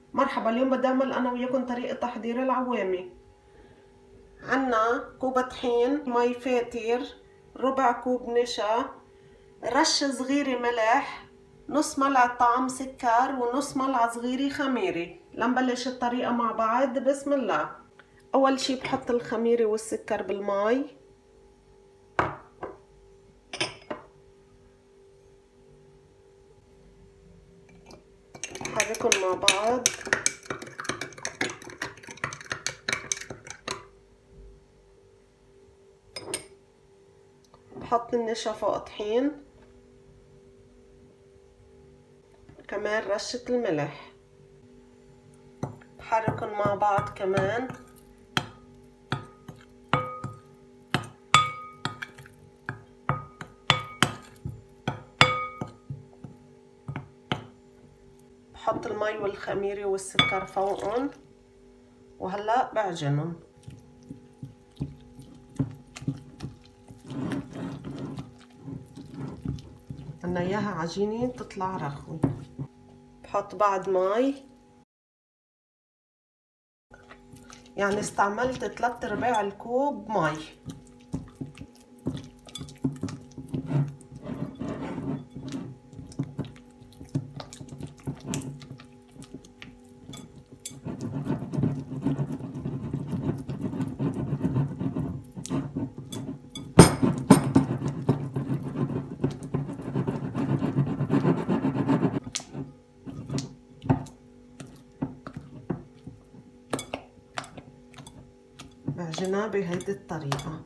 مرحبا، اليوم بدي اعمل انا وياكم طريقة تحضير العوامي. عنا كوب طحين، مي فاتر، ربع كوب نشا، رشة صغيرة ملح، نص ملعقة طعام سكر، ونص ملعقة صغيرة خميرة. لنبلش الطريقة مع بعض. بسم الله. اول شي بحط الخميرة والسكر بالمي، بحركهم مع بعض. بحط النشا فوق طحين، كمان رشة الملح، بحركهم مع بعض كمان. بحط المي والخميرة والسكر فوقهم، وهلأ بعجنهم. بدنا اياها عجينة تطلع رخوة. بحط بعد مي، يعني استعملت 3/4 الكوب مي. بعجنها بهيدي الطريقة.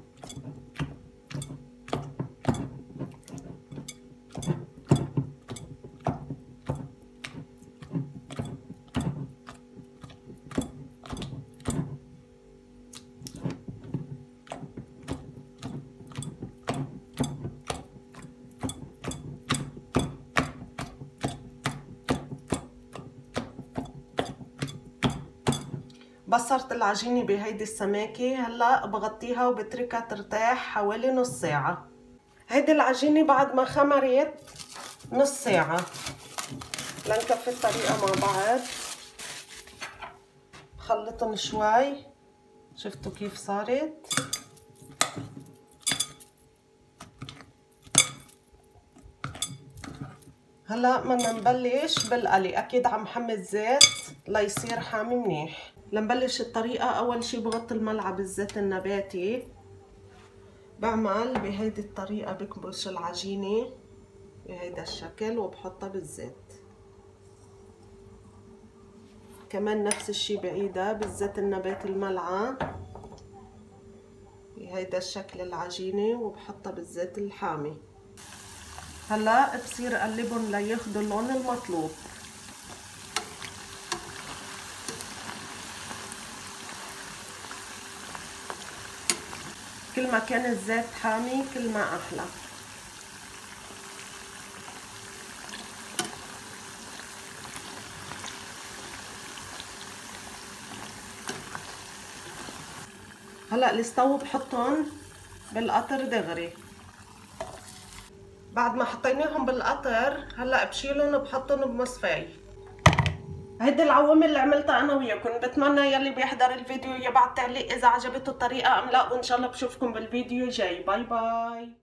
بصرت العجينة بهيدي السماكة. هلأ بغطيها وبتركها ترتاح حوالي نص ساعة. هيدي العجينة بعد ما خمرت نص ساعة. لنكفي الطريقة مع بعض. بخلطهم شوي. شفتوا كيف صارت؟ هلا بدنا نبلش بالقلي. اكيد عم حمي الزيت ليصير حامي منيح. لنبلش الطريقة، اول شي بغطي الملعقة بالزيت النباتي. بعمل بهيدي الطريقة، بكبش العجينة بهيدا الشكل وبحطها بالزيت. كمان نفس الشي بعيدها بالزيت النباتي الملعقة بهيدا الشكل العجينة، وبحطها بالزيت الحامي. هلا بصير اقلبهم لياخدوا اللون المطلوب. كل ما كان الزيت حامي كل ما احلى. هلا الستو بحطهم بالقطر دغري. بعد ما حطيناهم بالقطر هلا بشيلهم وبحطهم بمصفاي. هيدي العوامل اللي عملتها انا وياكم. بتمنى يلي بيحضر الفيديو يبعت تعليق اذا عجبته الطريقه ام لا، وان شاء الله بشوفكم بالفيديو جاي. باي باي.